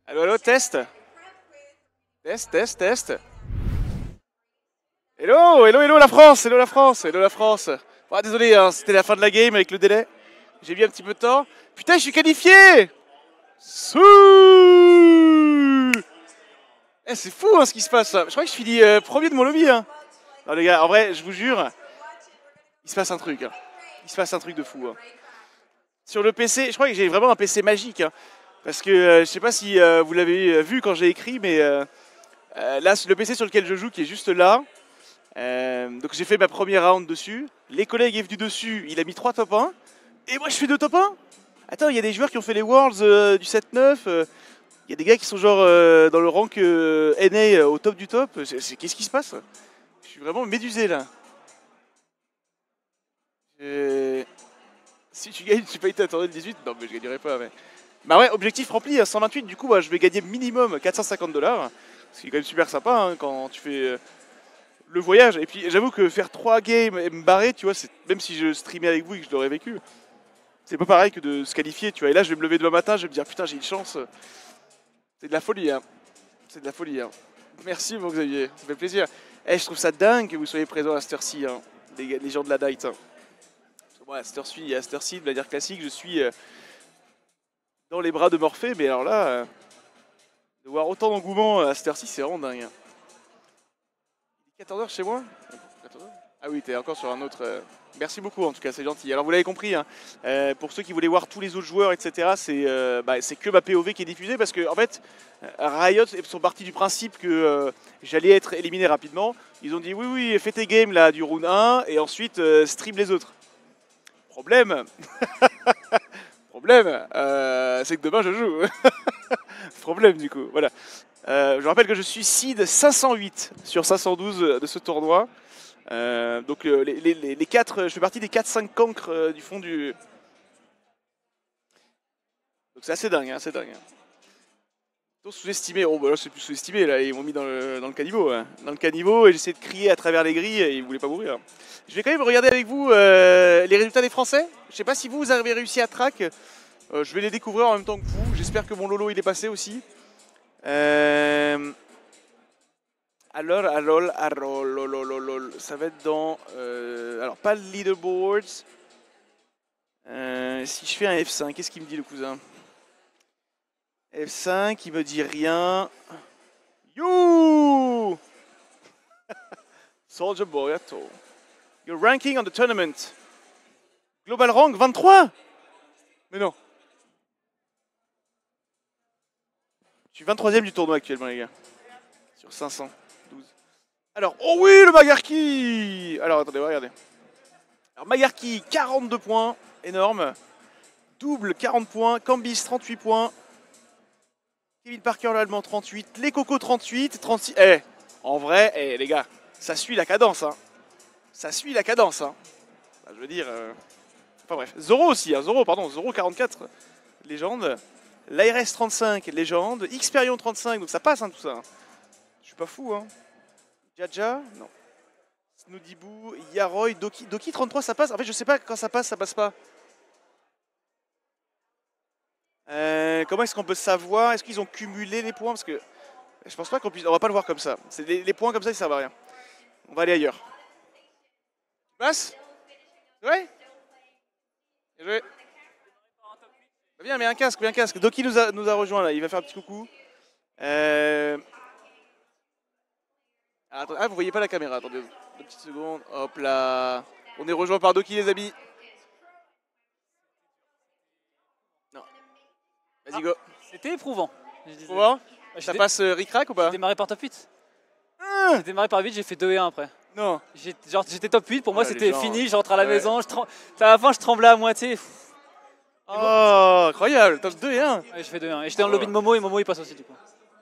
Allô, allô, test. Test, test, test. Hello, hello, hello la France, hello la France, hello la France. Ah, désolé, hein, c'était la fin de la game avec le délai. J'ai mis un petit peu de temps. Putain, je suis qualifié. Souh. Eh, c'est fou hein, ce qui se passe. Je crois que je finis premier de mon lobby. Hein. Non les gars, en vrai, je vous jure, il se passe un truc. Hein. Il se passe un truc de fou. Hein. Sur le PC, je crois que j'ai vraiment un PC magique. Hein, parce que je sais pas si vous l'avez vu quand j'ai écrit, mais là, le PC sur lequel je joue, qui est juste là. Donc j'ai fait ma première round dessus. Les collègues est venu dessus, il a mis 3 top 1. Et moi je fais 2 top 1. Attends, il y a des joueurs qui ont fait les Worlds du 7-9. Il y a des gars qui sont genre dans le rank NA au top du top. Qu'est-ce qui se passe? Je suis vraiment médusé là. Si tu gagnes, tu payes ta tournée de 18. Non mais je gagnerai pas. Mais... Bah ouais, objectif rempli à 128. Du coup, bah, je vais gagner minimum 450 $. Ce qui est quand même super sympa hein, quand tu fais... le voyage. Et puis j'avoue que faire 3 games et me barrer, tu vois, même si je streamais avec vous et que je l'aurais vécu, c'est pas pareil que de se qualifier, tu vois. Et là, je vais me lever demain matin, je vais me dire putain, j'ai une chance. C'est de la folie, hein. C'est de la folie, hein. Merci, mon Xavier, ça fait plaisir. Eh, je trouve ça dingue que vous soyez présents à cette heure-ci, hein, les gens de la Night. Hein. Moi, à cette heure-ci, de manière classique, je suis dans les bras de Morphée, mais alors là, de voir autant d'engouement à cette heure-ci, c'est vraiment dingue. Hein. 14h chez moi 14h. Ah oui, t'es encore sur un autre... Merci beaucoup en tout cas, c'est gentil. Alors vous l'avez compris, hein, pour ceux qui voulaient voir tous les autres joueurs, etc., c'est que ma POV qui est diffusée parce que en fait, Riot sont partis du principe que j'allais être éliminé rapidement. Ils ont dit oui, oui, fais tes games là du round 1 et ensuite stream les autres. Problème Problème, c'est que demain je joue. Problème du coup, voilà. Je rappelle que je suis seed 508 sur 512 de ce tournoi. Donc les 4, je fais partie des 4-5 cancres du fond du... Donc c'est assez dingue, hein, c'est dingue. Sous-estimé, oh bah là c'est plus sous-estimé, là ils m'ont mis dans le caniveau. Hein. Dans le caniveau et j'essaie de crier à travers les grilles et ils voulaient pas mourir. Je vais quand même regarder avec vous les résultats des Français. Je sais pas si vous avez réussi à track. Je vais les découvrir en même temps que vous. J'espère que mon Lolo il est passé aussi. Alors, ça va être dans... alors, pas le leaderboards. Si je fais un F5, qu'est-ce qu'il me dit le cousin? F5, il me dit rien. You Soldier Boy, attends. Your ranking on the tournament. Global rank 23. Mais non. Je suis 23ème du tournoi actuellement, les gars. Sur 500. Alors, oh oui, le Magarki. Alors, attendez, regardez. Alors, Magarki, 42 points, énorme. Double, 40 points. Cambis, 38 points. Kevin Parker, l'Allemand, 38. Les Coco, 38. 36. Eh, en vrai, les gars, ça suit la cadence. Hein. Ça suit la cadence. Hein. Bah, je veux dire... Enfin bref. Zoro aussi, hein. Zoro, 44, légende. L'ARS 35, légende. Xperion 35, donc ça passe, hein, tout ça. Je suis pas fou, hein. Jaja, non. Snoodiboo, Yaroy, Doki. Doki 33, ça passe. En fait, je sais pas quand ça passe pas. Comment est-ce qu'on peut savoir? Est-ce qu'ils ont cumulé les points? Parce que je pense pas qu'on puisse. On va pas le voir comme ça. Les points comme ça, ils servent à rien. On va aller ailleurs. Tu passes? Ouais? Bien joué. Viens, mets un casque, mets un casque. Doki nous a rejoint là. Il va faire un petit coucou. Attends, ah, vous voyez pas la caméra, attendez 2 petites secondes. Hop là. On est rejoint par Doki, les amis. Non. Vas-y, go. C'était éprouvant. Éprouvant. Ça passe ric-rac ou pas? J'ai démarré par top 8. J'ai démarré par 8, j'ai fait 2 et 1 après. Non. J'étais top 8, pour moi c'était fini, je rentre à la maison, à la fin je tremblais à moitié. Oh, incroyable, top 2 et 1. Ouais, je fais 2 et 1. Et j'étais dans le lobby de Momo et Momo il passe aussi du coup.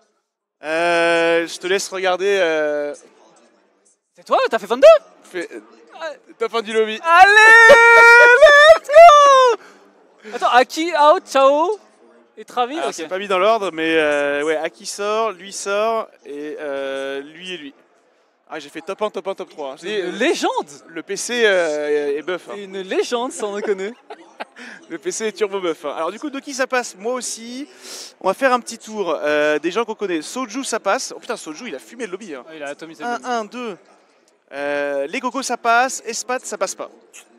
Je te laisse regarder. C'est toi, t'as fait 22? Top 1 du lobby. Allez, let's go. Attends, Aki, out, ciao. Et Travis, ok. C'est pas mis dans l'ordre, mais ouais, Aki sort, lui sort, et lui. Ah, j'ai fait top 1, top 1, top 3. Une légende. Le PC est buff. Hein. Une légende, sans déconner. Le PC est turbo buff. Alors du coup, de qui ça passe? Moi aussi. On va faire un petit tour des gens qu'on connaît. Soju, ça passe. Oh putain, Soju, il a fumé le lobby. Hein. Ah, il a atomisé 1, 2. Les cocos, ça passe. Espat, ça passe pas.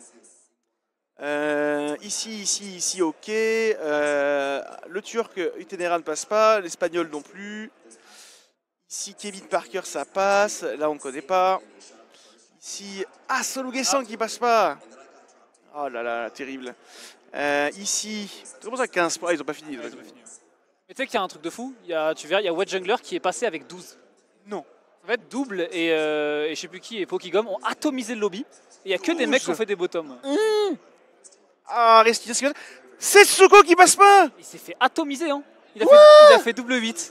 Ici, ok. Le turc, Utenera ne passe pas. L'espagnol non plus. Ici, Kevin Parker, ça passe. Là, on ne connaît pas. Ici, Soluguesan qui passe pas. Oh là là, terrible. Ici, c'est pour ça 15 points. Ils ont pas fini. Mais tu sais qu'il y a un truc de fou. Tu verras, il y a Wedge Jungler qui est passé avec 12. Non. En fait, Double et je sais plus qui et Pokygum ont atomisé le lobby. Et il n'y a que des mecs qui ont fait des bottoms. Restitution. C'est Setsuko qui passe pas. Il s'est fait atomiser. Hein. Il a fait double 8.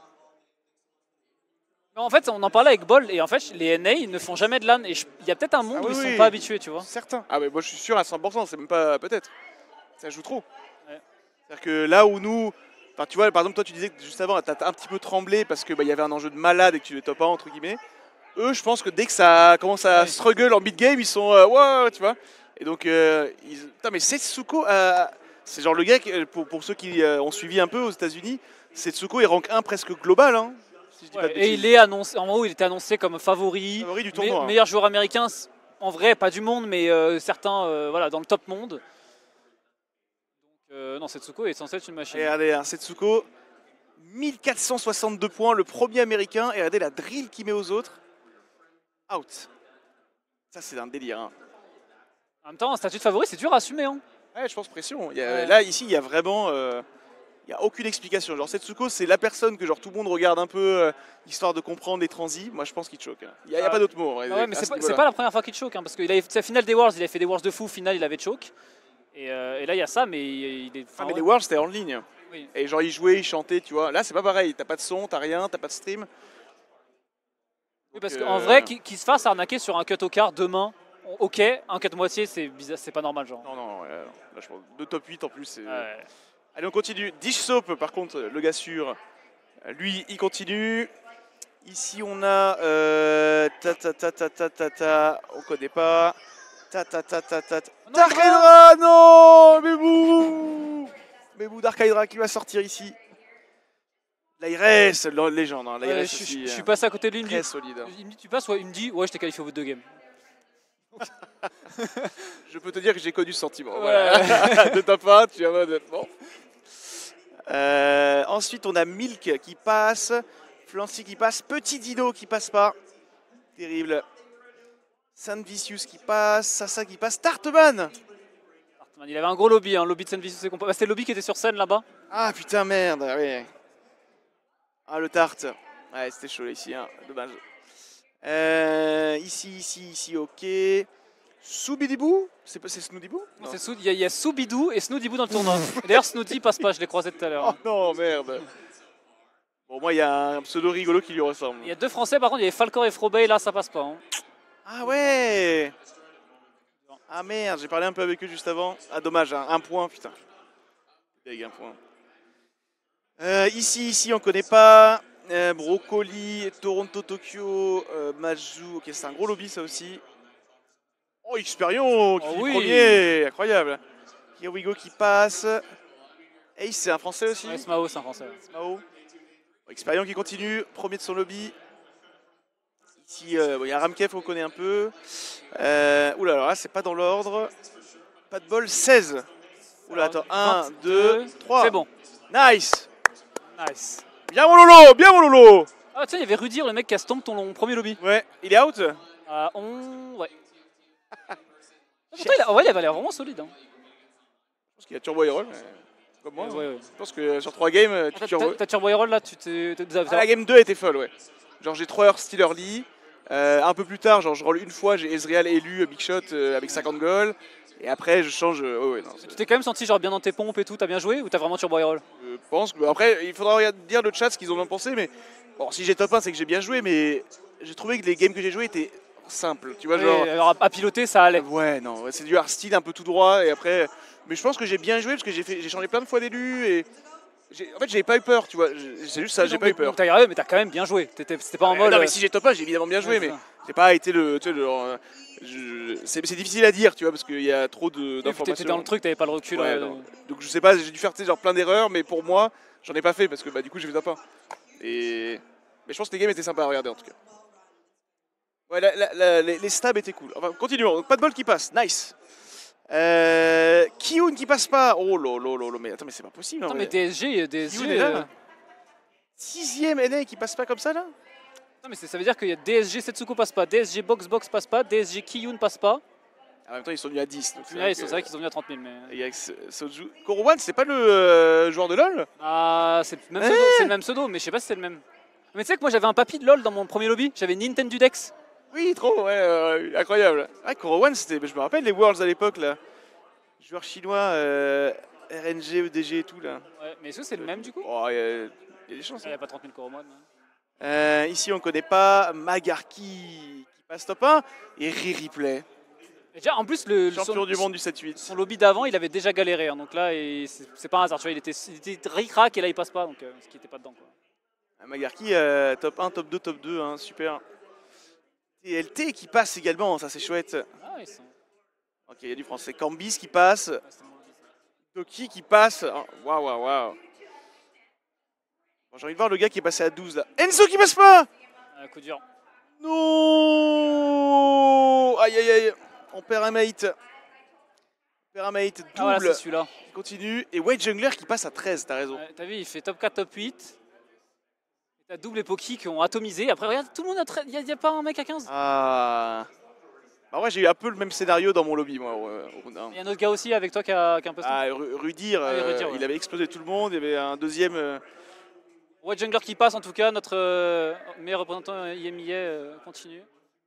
En fait, on en parlait avec Bol et en fait, les NA ils ne font jamais de LAN. Et il y a peut-être un monde où ils ne sont pas habitués, tu vois. Certains. Ah, mais moi je suis sûr à 100%, c'est même pas peut-être. Ça joue trop. Ouais. C'est-à-dire que là où nous. Enfin, tu vois, par exemple, toi tu disais que juste avant, tu as un petit peu tremblé parce qu'il y avait un enjeu de malade et que tu les top 1, entre guillemets. Eux, je pense que dès que ça commence à struggle en mid-game, ils sont. Wow, tu vois. Et donc, putain, mais Setsuko, c'est genre le gars, pour ceux qui ont suivi un peu aux États-Unis, Setsuko est rank 1 presque global. Hein. Et il est annoncé, en haut, il était annoncé comme favori du tournoi, meilleur joueur américain, en vrai, pas du monde, mais certains voilà, dans le top monde. Donc, non, Setsuko est censé être une machine. Et regardez, Setsuko, 1462 points, le premier américain, et regardez la drill qu'il met aux autres. Out. Ça, c'est un délire. Hein. En même temps, un statut de favori, c'est dur à assumer. Hein. Ouais, je pense pression. Là, ici, il y a vraiment. Il n'y a aucune explication. Genre Setsuko, c'est la personne que genre tout le monde regarde un peu histoire de comprendre les transis. Moi, je pense qu'il choque. Il n'y a pas d'autre mot. Ouais, mais c'est pas la première fois qu'il choque. Hein, parce que sa finale des Worlds, il a fait des Worlds de fou. Finale, il avait choke. Et là, il y a ça, mais il est. Mais les Worlds, c'était en ligne. Oui. Et genre, il jouait, il chantait, tu vois. Là, c'est pas pareil. T'as pas de son, t'as rien, t'as pas de stream. Oui, parce qu'en vrai, qu'il se fasse arnaquer sur un cut au quart demain. Ok, un cut moitié, c'est bizarre, c'est pas normal, genre. Non, là, je pense 2 top 8 en plus. Ouais. Allez, on continue. Dish Soap, par contre, le gars sûr, lui, il continue. Ici, on a on connaît pas. Dark Hydra, non, Mebou, Dark Hydra qui va sortir ici. L'Aires, légende. Hein, je suis passé à côté de lui, très solide. Il me dit, tu passes, il me dit, ouais, je t'ai qualifié au bout de 2 games. Je peux te dire que j'ai connu ce sentiment. Ouais. Voilà. De top 1, tu es en mode bon. Ensuite, on a Milk qui passe, Flancy qui passe, Petit Dino qui passe pas. Terrible. Saint Vicious qui passe, Sasa qui passe, Tartman. Il avait un gros lobby, hein, lobby de Saint Vicious. C'était le lobby qui était sur scène là-bas. Ah putain, merde, oui. Ah, le Tarte. Ouais, c'était chaud ici, hein. Dommage. Ici, ok. Soubidibou? C'est Snoodibou? Il y a Soubidou et Snoodibou dans le tournoi. D'ailleurs, Snoody passe pas, je l'ai croisé tout à l'heure. Oh non, merde. Bon, moi, il y a un pseudo rigolo qui lui ressemble. Il y a 2 Français, par contre, il y avait Falcor et Frobey, là, ça passe pas. Hein. Ah ouais. Ah merde, j'ai parlé un peu avec eux juste avant. Ah, dommage, hein. Un point, putain. Avec un point. Ici, on connaît pas. Brocoli, Toronto, Tokyo, Maju. Ok, c'est un gros lobby, ça aussi. Oh, Experion qui finit premier, incroyable. Here we go qui passe. Ace, c'est un français aussi. Ouais, Smao, c'est un français. Smao. Experion qui continue, premier de son lobby. Ici, il y a Ramkef qu'on connaît un peu. Oula, alors là, c'est pas dans l'ordre. Pas de bol, 16. Oula, attends, 1, 2, 3. C'est bon. Nice. Nice. Bien mon Lolo, bien mon Lolo. Ah, tu sais, il y avait Rudir, le mec qui a stomp ton premier lobby. Ouais, il est out. Ouais. Pourtant, il avait l'air vraiment solide. Hein. Je pense qu'il a turbo roll, comme moi. Ouais. Je pense que sur 3 games, tu turbo. T'as turbo roll là, tu t'es. La game 2 était folle, ouais. Genre j'ai 3 heures style early. Un peu plus tard, genre je roll une fois, j'ai Ezreal élu Big Shot avec 50 goals. Et après, je change. Tu t'es quand même senti genre bien dans tes pompes et tout, t'as bien joué ou t'as vraiment turbo roll? Je pense que. Après, il faudra dire le chat ce qu'ils ont bien pensé. Mais bon, si j'ai top 1, c'est que j'ai bien joué. Mais j'ai trouvé que les games que j'ai joués étaient simples. Tu vois, genre. Alors à piloter, ça allait. Ouais, non, c'est du hard style un peu tout droit. Et après. Mais je pense que j'ai bien joué parce que j'ai changé plein de fois d'élu. Et. En fait, j'ai pas eu peur, tu vois. C'est juste ça, j'ai pas eu peur. Mais t'as quand même bien joué. C'était pas en mode. Non, mais si j'ai top 1, j'ai évidemment bien joué. Mais j'ai pas été C'est difficile à dire, tu vois, parce qu'il y a trop d'informations. T'étais dans le truc, t'avais pas le recul. Ouais, donc je sais pas, j'ai dû faire genre plein d'erreurs, mais pour moi, j'en ai pas fait parce que du coup j'ai fait top 1. Mais je pense que les games étaient sympas à regarder en tout cas. Ouais, les stabs étaient cool. Enfin, continuons. Donc, pas de bol qui passe, nice. Kiyun qui passe pas. Oh lolo, mais attends, mais c'est pas possible. Non, mais DSG, Kiyun est là. 6ème NA qui passe pas comme ça là. Non, mais ça veut dire qu'il y a DSG Setsuko passe pas, DSG Box passe pas, DSG Kiyun passe pas. En même temps, ils sont venus à 10. C'est vrai qu'ils sont venus à 30 000. Mais... Et avec Soju. Korowan, c'est pas le joueur de LoL? Ah, c'est le même pseudo, mais je sais pas si c'est le même. Mais tu sais que moi j'avais un papy de LoL dans mon premier lobby, j'avais Nintendo Dex. Oui, trop, ouais, incroyable. Ah, Korowan, c'était, je me rappelle les Worlds à l'époque là. Joueur chinois, RNG, EDG et tout là. Ouais, mais est-ce que c'est le même du coup? Oh, il y a des chances. Il n'y a pas 30 000 Korowan. Ici, on connaît pas Magarki qui passe top 1 et Replay. Déjà, en plus, le champion du monde du 7-8. Son lobby d'avant, il avait déjà galéré. Hein, donc là, c'est pas un hasard. Tu vois, il était ric-rac et là, il passe pas. Donc, ce qui n'était pas dedans. Quoi. Magarki, top 1, top 2, hein, super. TLT qui passe également, ça c'est chouette. Ah, ils sont... Ok, il y a du français. Cambis qui passe. Toki qui passe. Waouh. Bon, j'ai envie de voir le gars qui est passé à 12 là. Enzo qui passe pas. Coup dur. Non. Aïe. On perd un mate. Double. Ah, voilà, c'est celui-là. Il continue. Et White Jungler qui passe à 13, t'as raison. T'as vu, il fait top 4, top 8. T'as double et Poki qui ont atomisé. Après, regarde, tout le monde a... Il n'y a pas un mec à 15. Ah. Bah ouais, j'ai eu un peu le même scénario dans mon lobby, moi. Il y a un autre gars aussi avec toi qui a un peu... Ah, Rudir, ouais. Il avait explosé tout le monde. Il y avait un deuxième... White Jungler qui passe, en tout cas. Notre meilleur représentant IMIA continue.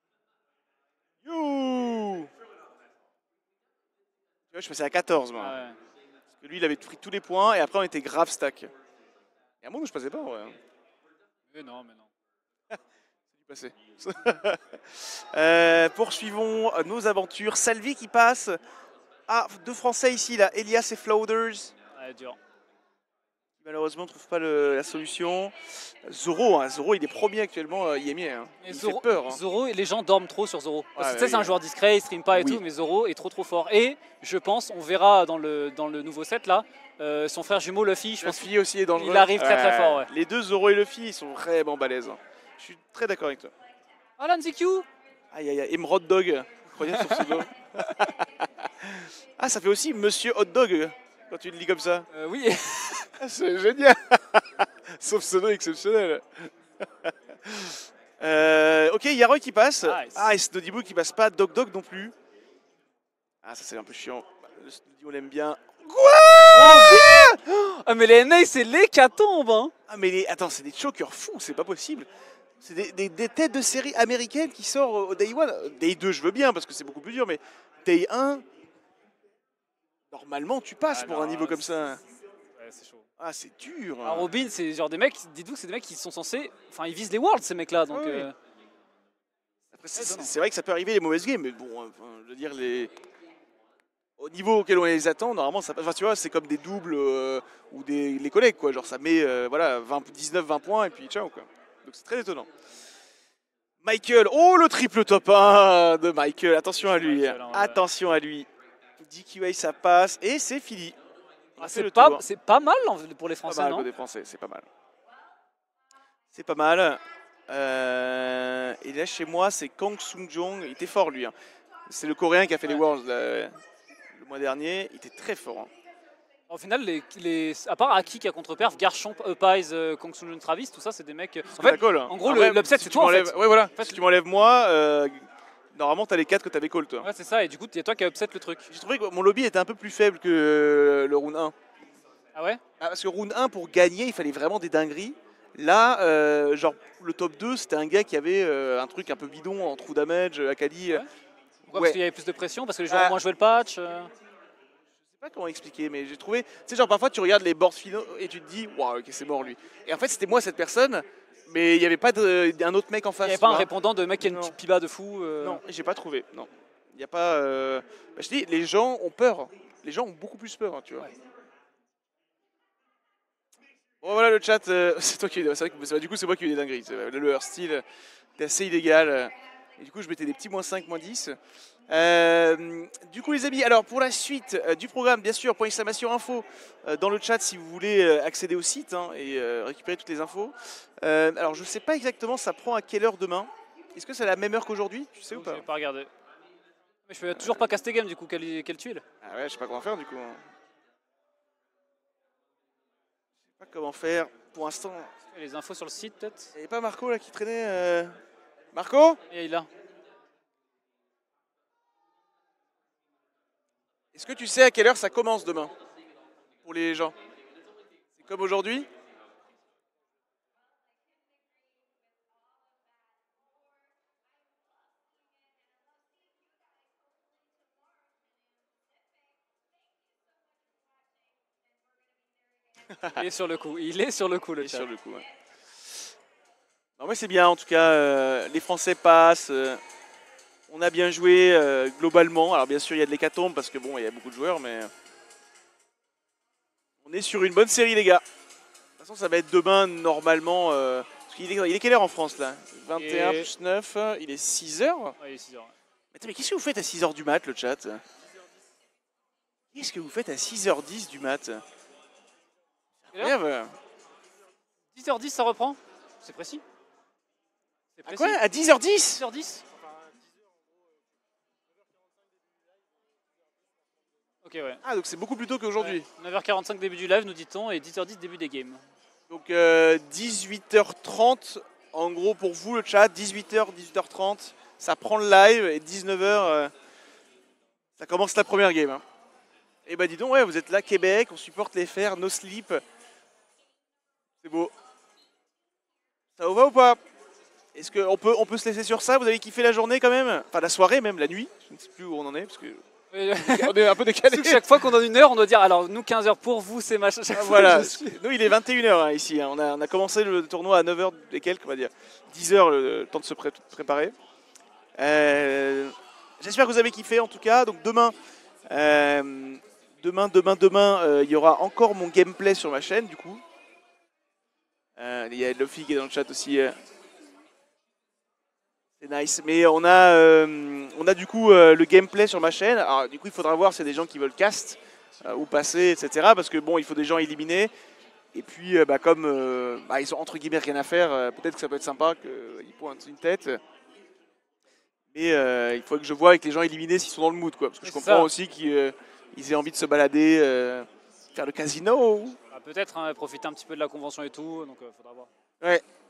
You. Tu vois, je passais à 14, moi. Ah ouais. Parce que lui, il avait pris tous les points et après, on était grave stack. Et à un moment, je passais pas, ouais. Mais non. C'est du passé. Poursuivons nos aventures. Salvi qui passe. Ah, deux Français ici, là. Elias et Flouders. Ouais, dur. Malheureusement, on ne trouve pas la solution. Zoro, Zoro, il est premier actuellement, IMIA. Hein. Il fait peur. Hein. Zoro, les gens dorment trop sur Zoro. Parce que oui, c'est un joueur discret, il stream pas et tout, mais Zoro est trop fort. Et je pense, on verra dans le nouveau set là, son frère jumeau Luffy, je pense Luffy aussi est dangereux. Il arrive très fort. Ouais. Les deux Zoro et Luffy, ils sont vraiment balèzes. Je suis très d'accord avec toi. Alan ZQ. Aïe, Emerald Dog. Incroyable sur pseudo. Ah, ça fait aussi Monsieur Hot Dog quand tu le lis comme ça. Oui. C'est génial. Sauf pseudo exceptionnel. Ok, Yaroy qui passe. Nice. Ah, et Snodiboo qui passe pas. Dog non plus. Ah, ça c'est un peu chiant. Le Snodiboo, on l'aime bien. Ah, mais les NA, c'est l'hécatombe. Hein. Ah, mais attends, c'est des chokers fous, c'est pas possible. C'est des têtes de série américaines qui sortent au Day 1. Day 2, je veux bien parce que c'est beaucoup plus dur, mais Day 1, normalement, tu passes pour un niveau comme ça. Ouais, c'est chaud. Ah, c'est dur. Alors, Robin, c'est genre des mecs, dites-vous que c'est des mecs qui sont censés. Enfin, ils visent les Worlds, ces mecs-là. Donc, oui. Après, c'est vrai que ça peut arriver les mauvaises games, mais bon, je veux dire, au niveau auquel on les attend, normalement, ça, enfin, tu vois, c'est comme des doubles ou les collègues, quoi. Genre, ça met 19-20 points et puis ciao, quoi. Donc, c'est très étonnant. Michael, oh, le triple top 1 de Michael. Attention à lui. Attention à lui. DQA, ça passe et c'est fini. Ah, c'est pas mal pour les Français, non? Pour les Français, c'est pas mal. C'est pas mal. Et là, chez moi, c'est Kang Sung-jong. Il était fort, lui. Hein. C'est le Coréen qui a fait les Worlds le mois dernier. Il était très fort. Hein. Au final, à part Aki qui a contre-perf, Garchomp, Upeyes, Kang Sung-jong, Travis, tout ça, c'est des mecs... En fait, en gros, l'upset, c'est toi, en fait. Ouais, voilà. En fait, si tu m'enlèves moi... Normalement, t'as les 4 que t'avais call, toi. Ouais, c'est ça, et du coup, il y a toi qui a upset le truc. J'ai trouvé que mon lobby était un peu plus faible que le round 1. Ah ouais? Parce que round 1, pour gagner, il fallait vraiment des dingueries. Là, genre, le top 2, c'était un gars qui avait un truc un peu bidon en true damage, Akali. Ouais. Pourquoi? Parce qu'il y avait plus de pression? Parce que les joueurs ont moins joué le patch? Je sais pas comment expliquer, mais j'ai trouvé... Tu sais, genre, parfois, tu regardes les boards finaux et tu te dis, waouh, ok, c'est mort, lui. Et en fait, c'était moi, cette personne... Mais il n'y avait pas d'un autre mec en face. Il n'y avait pas un répondant de mec qui a une piba de fou. Non, j'ai pas trouvé. Non, il n'y a pas. Je dis, les gens ont peur. Les gens ont beaucoup plus peur, hein, tu vois. Ouais. Bon voilà le chat. C'est toi qui. C'est vrai que du coup c'est moi qui ai eu des dingueries. Le leur style est assez illégal. Et du coup, je mettais des petits -5, -10. Du coup, les amis, alors pour la suite du programme, bien sûr, point exclamation info dans le chat si vous voulez accéder au site hein, et récupérer toutes les infos. Alors, je ne sais pas exactement, ça prend à quelle heure demain? Est-ce que c'est à la même heure qu'aujourd'hui? Tu sais ou pas? Je vais pas regarder. Mais je peux toujours pas caster game du coup, quelle tuile? Ah ouais, je sais pas comment faire du coup. Je sais pas comment faire pour l'instant. Les infos sur le site peut-être? Il n'y avait pas Marco là qui traînait Marco? Et il a. Est-ce que tu sais à quelle heure ça commence demain? Pour les gens? C'est comme aujourd'hui? Il est sur le coup, il est sur le coup le chat. Sur le coup, ouais. Non, mais c'est bien en tout cas, les Français passent. On a bien joué globalement. Alors bien sûr il y a de l'hécatombe parce que bon il y a beaucoup de joueurs mais on est sur une bonne série les gars. De toute façon ça va être demain normalement. Parce qu'il il est quelle heure en France là? 21 plus 9, il est 6h. Ouais, il est 6h. Ouais. Attends, mais qu'est-ce que vous faites à 6h du mat le chat? Qu'est-ce que vous faites à 6h10 du mat? Incroyable. 10h10 ça reprend? C'est précis? C'est À quoi? À 10h10? 10h10? Ok ouais. Ah donc c'est beaucoup plus tôt qu'aujourd'hui. Ouais. 9h45 début du live nous dit-on et 10h10 début des games. Donc 18h30 en gros pour vous le chat, 18h, 18h30, ça prend le live et 19h ça commence la première game. Hein. Et bah dis donc ouais vous êtes là Québec, on supporte les fers, no sleep. C'est beau. Ça vous va ou pas? Est-ce qu'on peut se laisser sur ça? Vous avez kiffé la journée quand même? Enfin la soirée même, la nuit? Je ne sais plus où on en est parce que on est un peu décalé. Chaque fois qu'on donne une heure, on doit dire alors nous 15h pour vous c'est machin. Ah, voilà, nous il est 21h hein, ici. Hein. On a commencé le tournoi à 9h et quelques, on va dire. 10h le temps de se préparer. J'espère que vous avez kiffé en tout cas. Donc demain, il y aura encore mon gameplay sur ma chaîne du coup. Il y a Luffy qui est dans le chat aussi. C'est nice. Mais on a du coup le gameplay sur ma chaîne. Alors du coup il faudra voir s'il y a des gens qui veulent cast ou passer, etc. Parce que bon, il faut des gens éliminés. Et puis comme ils ont entre guillemets rien à faire, peut-être que ça peut être sympa qu'ils pointent une tête. Mais il faut que je vois avec les gens éliminés s'ils sont dans le mood quoi. Parce que je comprends aussi qu'ils aient envie de se balader, faire le casino. Peut-être hein, profiter un petit peu de la convention et tout, donc faudra voir. Ouais.